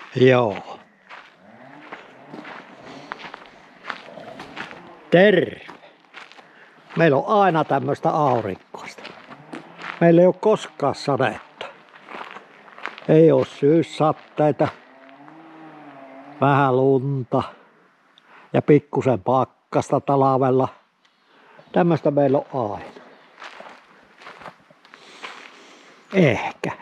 Joo. Terve. Meillä on aina tämmöistä aurinkoista. Meillä ei ole koskaan sadetta. Ei ole syyssatteita. Vähän lunta. Ja pikkusen pakkasta talvella. Tämmöistä meillä on aina. Ehkä.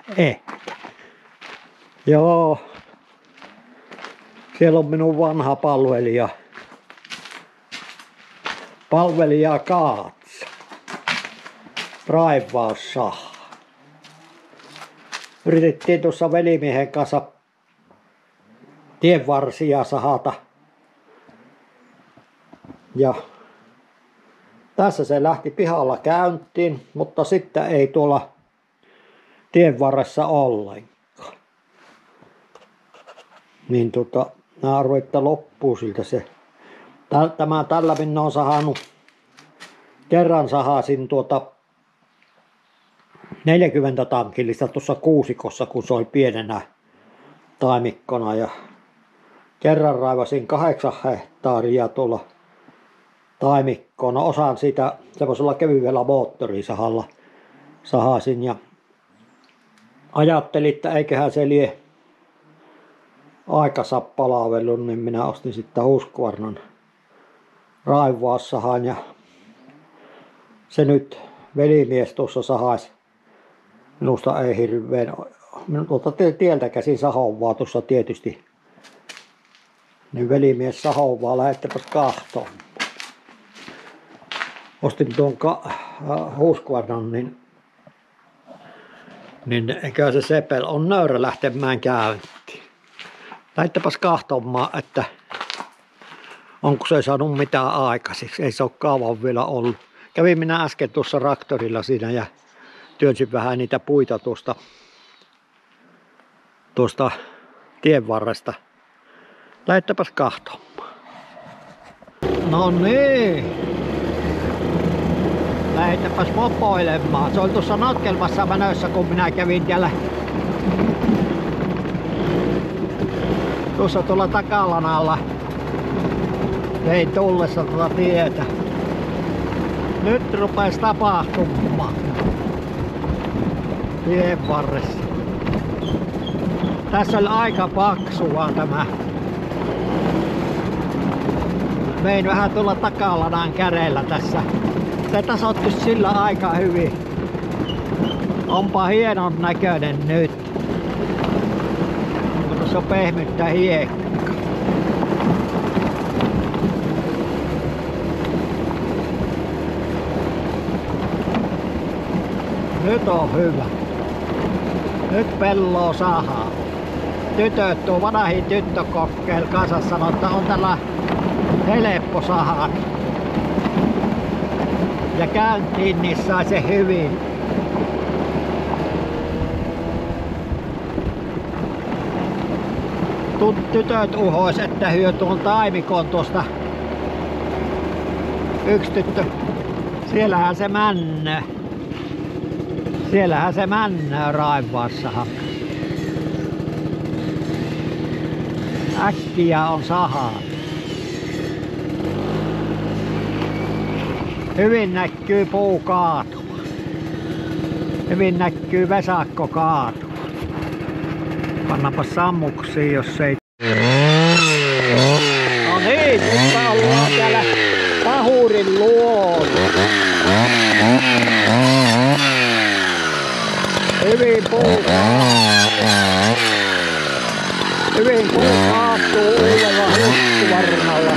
Joo. Siellä on minun vanha palvelija Kaatsa. Raivaussaha. Yritettiin tuossa velimiehen kanssa tienvarsia sahata. Ja tässä se lähti pihalla käyntiin, mutta sitten ei tuolla tien varressa ollenkaan. Niin mä arvoin, että loppuu siltä se. Tällä minä olen sahannut, kerran sahasin 40 tankillista tuossa kuusikossa, kun se oli pienenä taimikkona. Ja kerran raivasin 8 hehtaaria tuolla taimikkona. Osan siitä semmoisella kevyellä moottorisahalla sahasin ja ajattelin, että eiköhän se lie aikansa palvellut, niin minä ostin sitten Husqvarnan raivaussahan ja se nyt velimies tuossa sahais. Minusta ei hirveän, minulta tieltä käsin sahoon vaan tuossa tietysti. Niin velimies sahoon vaan, lähettäpäs kahtoon. Ostin tuon Husqvarnan, niin eikä se sepel on nöyrä lähtemään käyntiin. Lähettäpäs kahtomaan, että onko se saanut mitään aikaisiksi. Ei se ole kauan vielä ollut. Kävin minä äsken tuossa traktorilla siinä ja työnsin vähän niitä puita tuosta tien varresta. Lähettäpäs kahtomaan. No niin. Lähettäpäs mopoilemaan. Se oli tuossa notkelmassa mänössä, kun minä kävin siellä tuolla takalanalla. Vein tullessa tuota tietä. Nyt rupesi tapahtumaan. Tien varressa. Tässä oli aika paksua tämä. Vein vähän tuolla takalanan käreellä tässä. Se tasoittui sillä aika hyvin. Onpa hienon näköinen nyt. Tuossa on pehmyttä hiekka. Nyt on hyvä. Nyt pelloa sahaa. Tytöt, tuo vanhin tyttökokkeil kanssa sanoi, että on tällä helppo sahaa. Ja käyntiin niin sai se hyvin. Tytöt uhois, että hyö tuon taimikon tuosta. Yksi tyttö. Siellähän se männää. Siellähän se männää raivaassahan. Äkkiä on sahaa. Hyvin näkyy puu kaatua. Hyvin näkyy vesakko kaatua. Pannapa sammuksiin, jos ei. No niin, nyt ollaan täällä pahurin luona. Hyvin puu kaatuu uudella Husqvarnalla.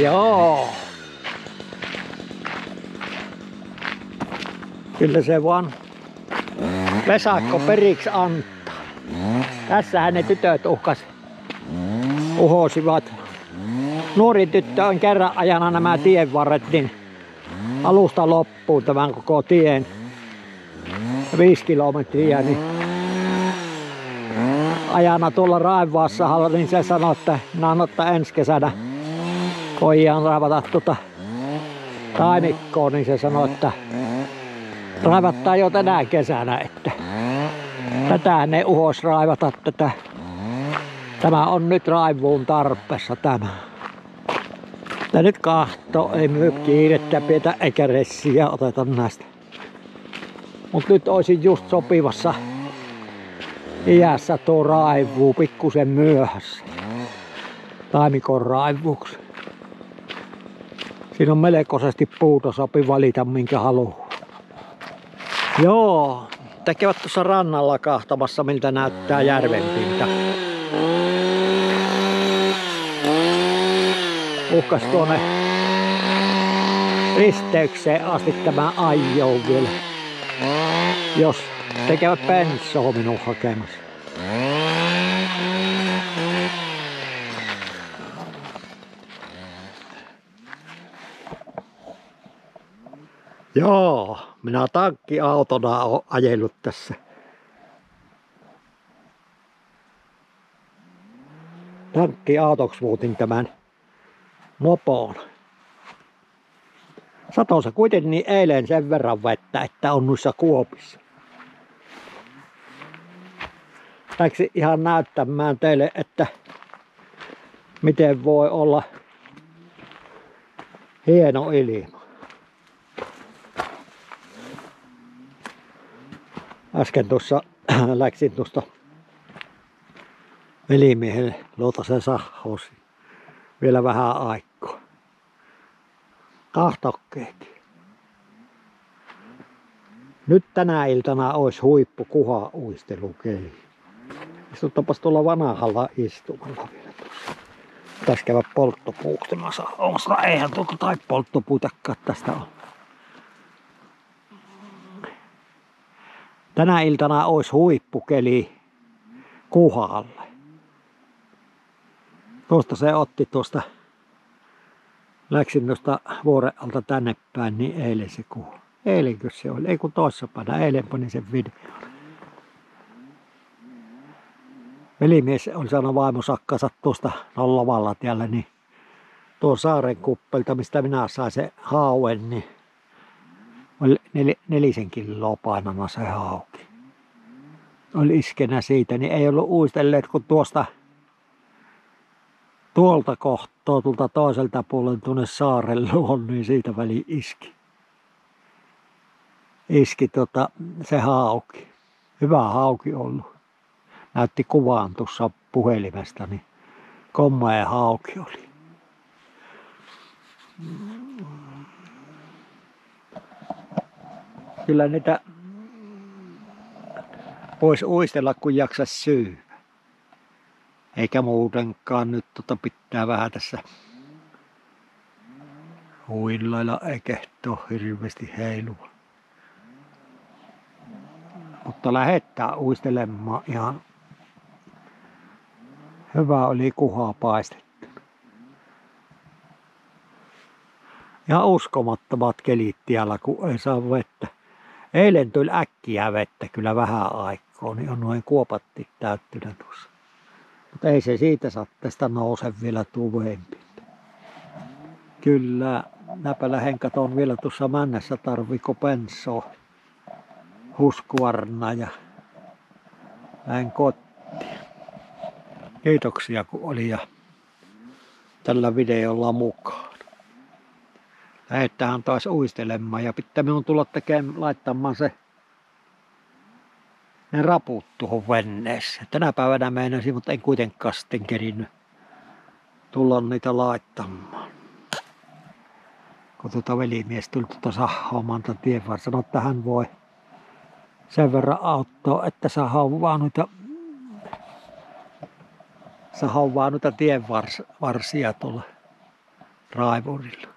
Joo. Kyllä se vaan vesakko periksi antaa. Tässähän ne tytöt uhosivat. Nuori tyttö on kerran ajana nämä tienvarret niin alusta loppuun tämän koko tien. 5 kilometriä niin ajana tuolla Raivaassa, niin se sanoi, että ensi kesänä voidaan raivata taimikkoa, niin se sanoi, että raivattaa jo tänä kesänä, että tätä ne uhos raivata tätä. Tämä on nyt raivuun tarpeessa tämä. Ja nyt kahto, ei myy kiirettä pidetä eikä ressiä oteta näistä. Mut nyt olisin just sopivassa iässä tuo raivuu pikkusen myöhässä. Taimikon raivuuksi. Siinä on melkoisesti puuta, sopi valita minkä haluaa. Joo, tekevät tuossa rannalla kahtamassa miltä näyttää järven pinta. Uhkas tuonne risteykseen asti tämä ajoo vielä. Jos tekevät pensoa minun hakemassa. Joo, minä tankkiautona olen ajellut tässä. Tankkiautoksi muutin tämän mopon. Satoi se kuitenkin eilen sen verran vettä, että on noissa kuopissa. Läksin ihan näyttämään teille, että miten voi olla hieno ilma. Äsken tuossa läksin tuosta velimiehelle Luotasen sahosi vielä vähän aikaa. Kahtokkeekin. Nyt tänä iltana olisi huippu kuha-uistelukeli. Istuttapas tuolla vanhalla istumalla vielä tuossa. Pitäis käydä polttopuuksemassa. Eihän tuolta tai polttopuitakaan tästä on. Tänä iltana olisi huippukeli kuhalle. Tuosta se otti tuosta. Läksin tuosta vuoren alta tänne päin, niin eilen se kuha. Eilenkö se oli? Ei kun toissapäivänä. Eilen panin sen videon. Velimies oli saanut vaimosakkansa tuosta Nollavalla tiellä, niin tuon saaren kuppelta, mistä minä sain se hauen, niin oli 4 kiloa painana se hauki. Oli iskenä siitä, niin ei ollut uistelleet, kun tuolta kohtaa, tuolta toiselta puolen tuonne saarelle on, niin siitä väliin iski. Iski se hauki. Hyvä hauki ollut. Näytti kuvaan tuossa puhelimesta, niin komea hauki oli. Kyllä niitä voisi uistella, kun jaksaisi syödä. Eikä muutenkaan nyt pitää vähän tässä huillailla, eikä ole hirveästi heilua. Mutta lähettää uistelemaan ihan hyvä oli kuhaa paistettu. Ja uskomattomat kelit tiellä, kun ei saa vettä. Eilen tuli äkkiä vettä kyllä vähän aikaa, niin on noin kuopatti täyttynä tuossa. Mutta ei se siitä saa tästä nouse vielä tuvempilta. Kyllä, näpä lähden katon vielä tuossa männässä tarviiko pensoa, huskuarna ja lähden kotiin. Kiitoksia kun oli ja tällä videolla mukaan. Lähdetään taas uistelemaan ja pitää minun tulla laittamaan ne raput tuohon veneeseen. Tänä päivänä meinasin, mutta en kuitenkaan sitten kerinyt tulla niitä laittamaan. Kun velimies tuli sahoamaan tien varrella, sanoi, että hän voi sen verran auttaa, että sahoaa noita tien varsia tuolla raivurilla.